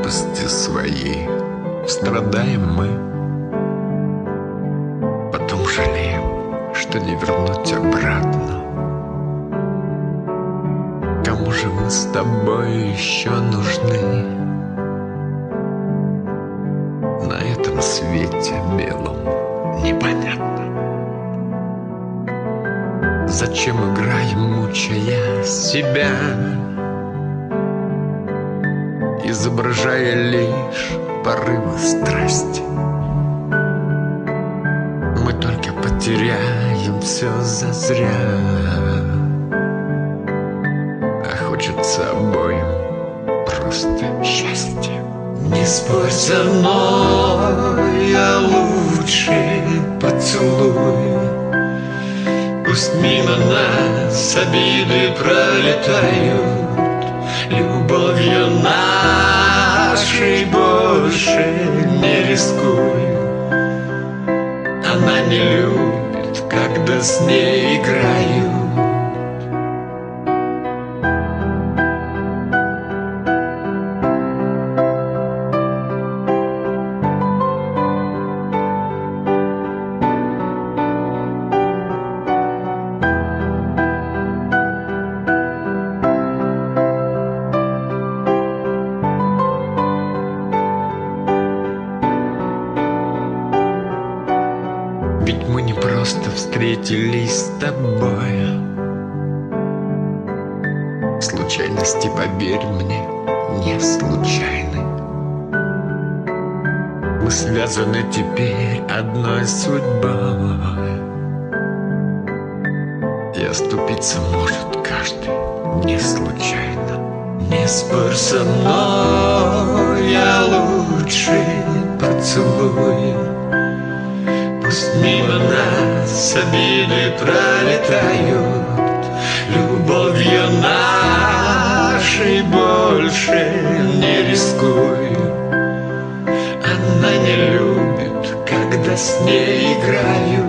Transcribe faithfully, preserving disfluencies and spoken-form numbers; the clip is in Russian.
глупости своей страдаем мы, потом жалеем, что не вернуть обратно. Кому же мы с тобой еще нужны на этом свете белом? Непонятно. Зачем играем, мучая себя, изображая лишь порывы страсти? Мы только потеряем все зазря, а хочется обоим просто счастья. Не спорь со мной, а лучше поцелуй. Пусть мимо нас обиды пролетают, любовью нашей больше не рискуй. Она не любит, когда с ней играю. Ведь мы не просто встретились с тобой. Случайности, поверь мне, не случайны. Мы связаны теперь одной судьбой, и оступиться может каждый не случайно. Не спорь со мной, я лучше поцелуй. Пусть мимо нас обиды пролетают, любовью нашей больше не рискуй. Она не любит, когда с ней играю.